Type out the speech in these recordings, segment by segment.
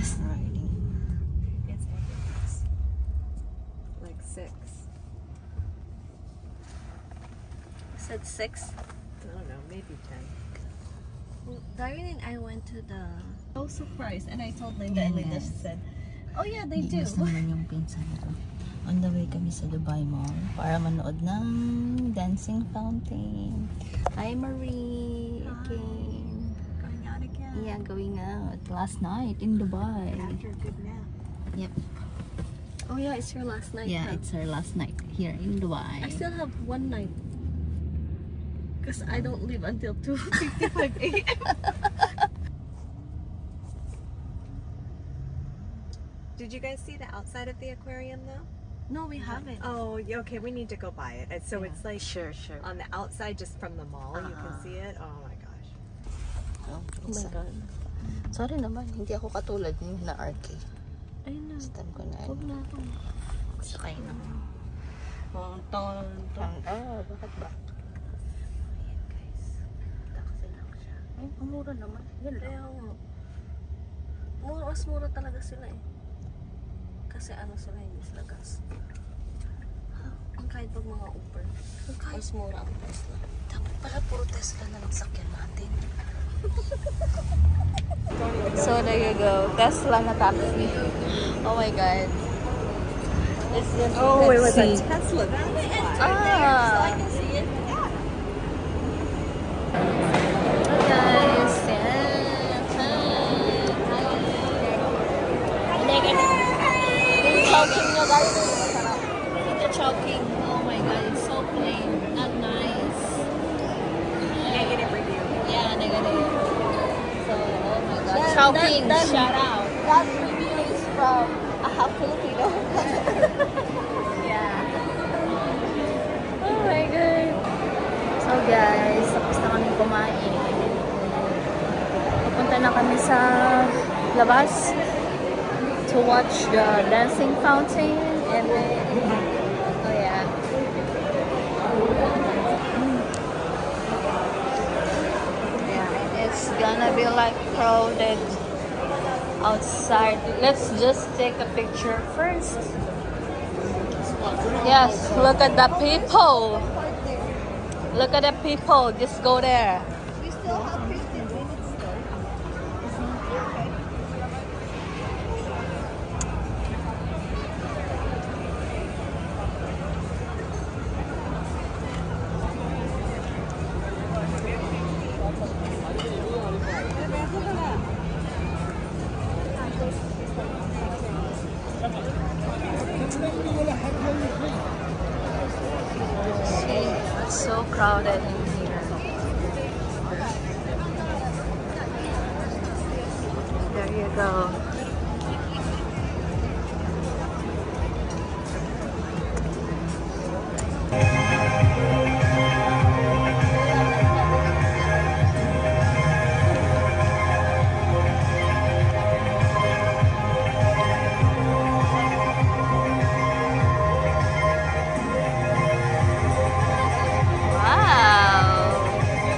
Yes. It's like 6. Said 6. I don't know, maybe 10. Well, Darwin and I went to the... So surprised, and I told Linda, and Linda said, "Oh yeah, they do." Iwas naman yung pinsan ko. On the way kami sa Dubai Mall para manood ng dancing fountain. Hi Marie! Again. Going out again. Yeah, going out. Last night in Dubai. After a good nap. Yep. Oh yeah, it's your last night. Yeah, huh? it's our last night here in Dubai. I still have one night. Because I don't leave until 2:55 a.m. Did you guys see the outside of the aquarium though? No, we haven't. Oh, yeah, okay, we need to go by it. And so Yeah. it's like Sure. on the outside, just from the mall, you can see it. Oh my gosh. Oh, Oh my God. Sorry naman, hindi ako katulad niyo na RK. Ayun na. Last time ko na Huwag na ako. sakay ng Ton. bakit ba? Ayan guys, taxi lang siya. Ay, mura naman. Yan lang. Kaya nga. Mas mura talaga sila eh. Kasi ano sila, hindi sila gas. Ang kahit pag mga Uber, mas mura ang Tesla. Dapat pala puro Tesla na lang sakyan natin. So there you go, Tesla na taxi. Oh my God. It's just Oh, it was a see. Tesla. Ah. I can see it. Guys, choking nyo guys. The choking. Oh my God, it's so plain. Not nice. Negative review. Yeah, negative. So, oh my God. Choking. Shout out. That review is from a half Filipino. Yeah. Oh my God. So guys, tapos na kami kumain. Pupunta na kami sa labas to watch the dancing fountain and then, oh yeah. Yeah, and it's gonna be like crowded outside. Let's just take a picture first. Yes, look at the people. Look at the people. Just go there. We still have 15 minutes though. See, it's so crowded in here. There you go. Wow.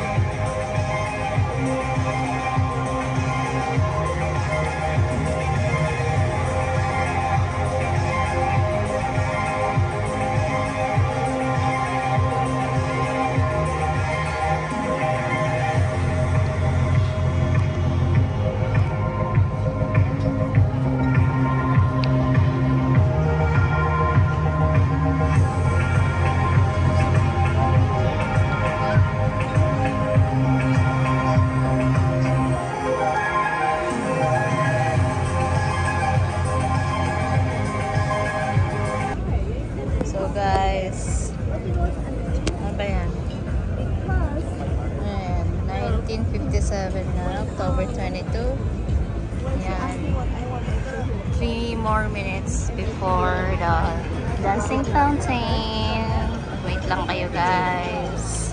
So guys, ano ba yan? Ayan, 1957 na, October 22. Ayan. 3 more minutes before the dancing fountain. Wait lang kayo guys.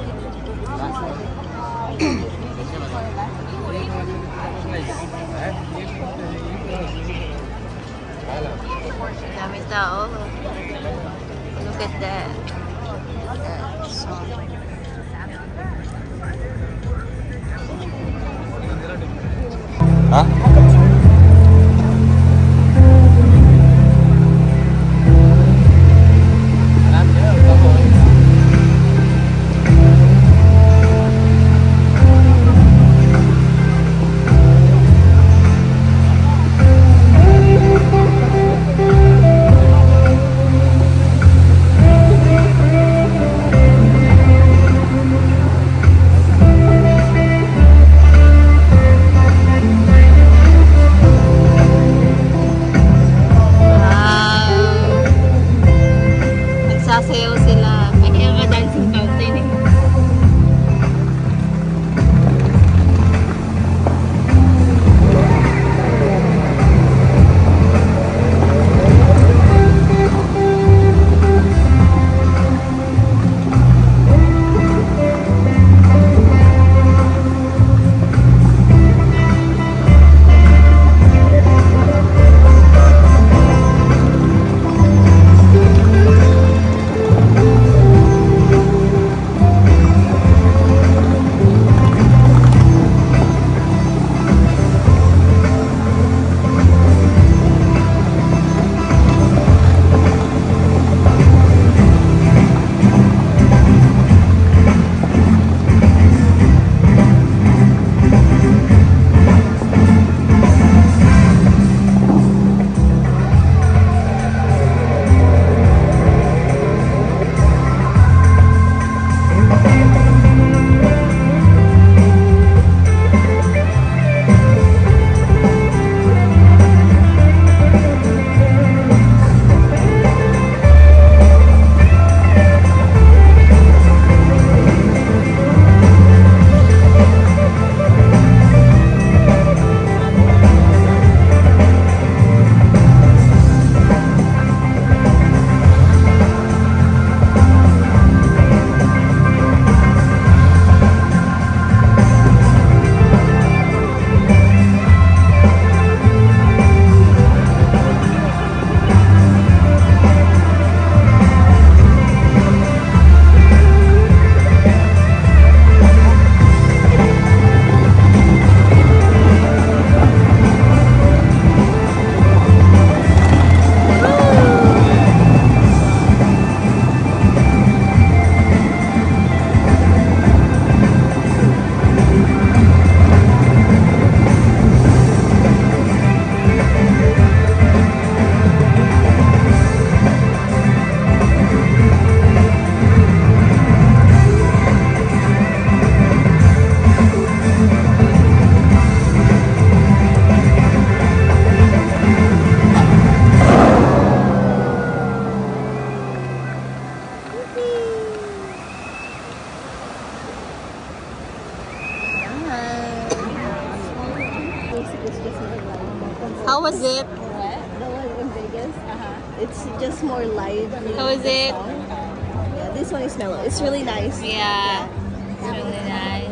Dami tao. Look at that. That's so... Hah? How was it? What? The one in Vegas? It's just more light. How was it? Yeah, this one is mellow. It's really nice. Yeah. It's really nice.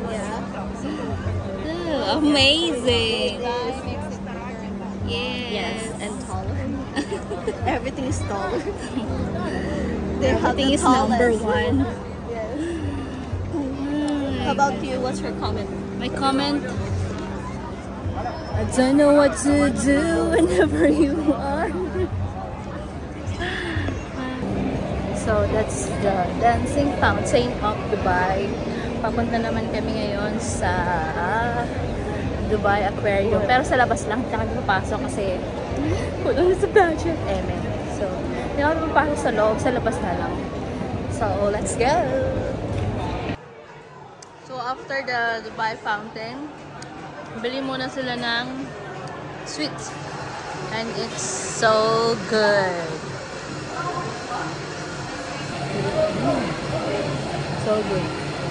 Ooh, amazing. Yes, Yes. and taller. Everything is taller. They have Everything the is number tallest. one. Yes. How about you? What's your comment? My comment? I don't know what to do whenever you are. So that's the Dancing Fountain of Dubai. Papunta naman kami ngayon sa Dubai Aquarium. Pero sa labas lang, hindi kami papasok kasi kulang na sa budget. So, hindi kami papasok sa loob, sa labas na lang. So, let's go! So, after the Dubai Fountain, bili muna sila ng sweets. And it's so good. So good.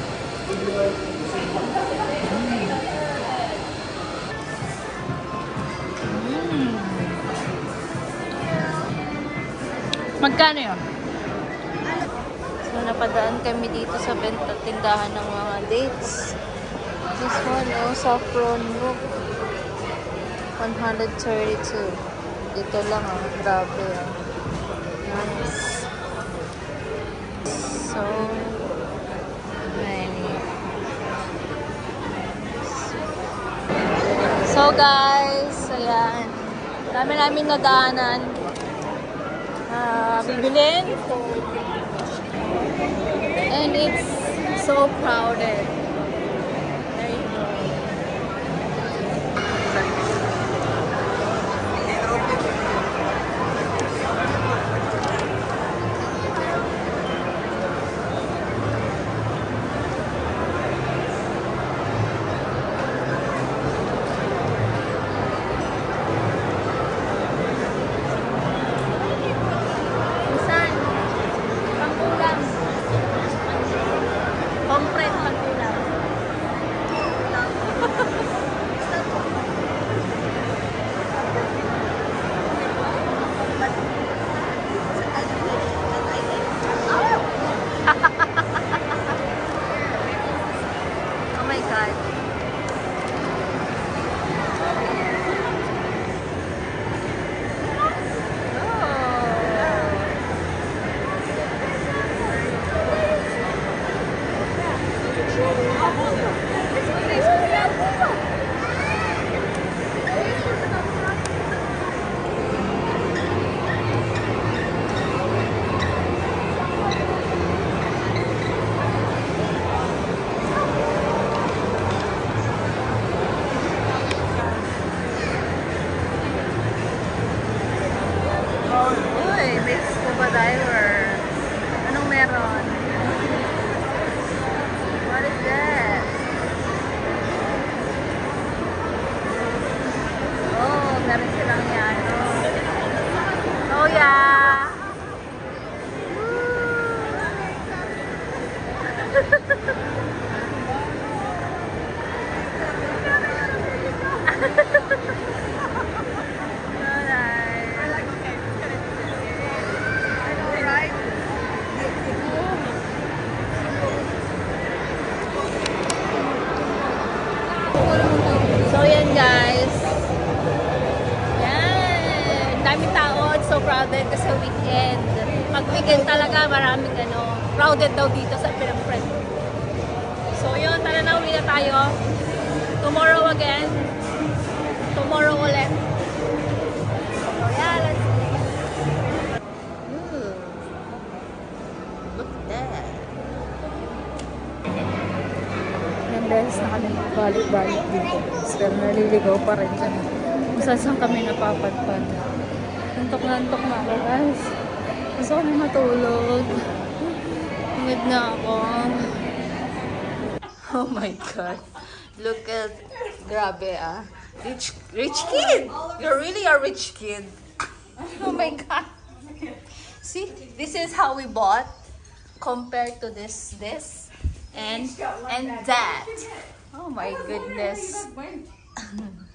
Magkano yun? So, napadaan kami dito sa tindahan ng mga dates. This one, oh, saffron milk. 132. Dito lang, oh. Grabe, oh. Nice. So many. So guys, ayan. Dami namin nadaanan. Bibilin. And it's so crowded. There you go. Saan? Pangkulang. Compress pangkulang. Oh my God. Uy, may scuba diver. Anong meron? What is that? Oh, meron silang yan. Oh, yeah. So yan guys. Yan. Daming tao. It's so crowded kasi weekend. Pag weekend talaga maraming crowded daw dito sa Pinang-Friend. So yun, tara na, uwi na tayo. Tomorrow again. Tomorrow ulit. So yeah, let's go. Ooh. Look at that. Ilang beses na kami balik-balik dito. Pero naliligaw pa rin kami. Kung saan kami napapadpad. Antok na ako guys. Gusto kami matulog. Pagod na ako. Oh my God. Look at, grabe ah. Rich kid! You're really a rich kid. Oh my God. See, this is how we bought compared to this, and that. Oh my goodness.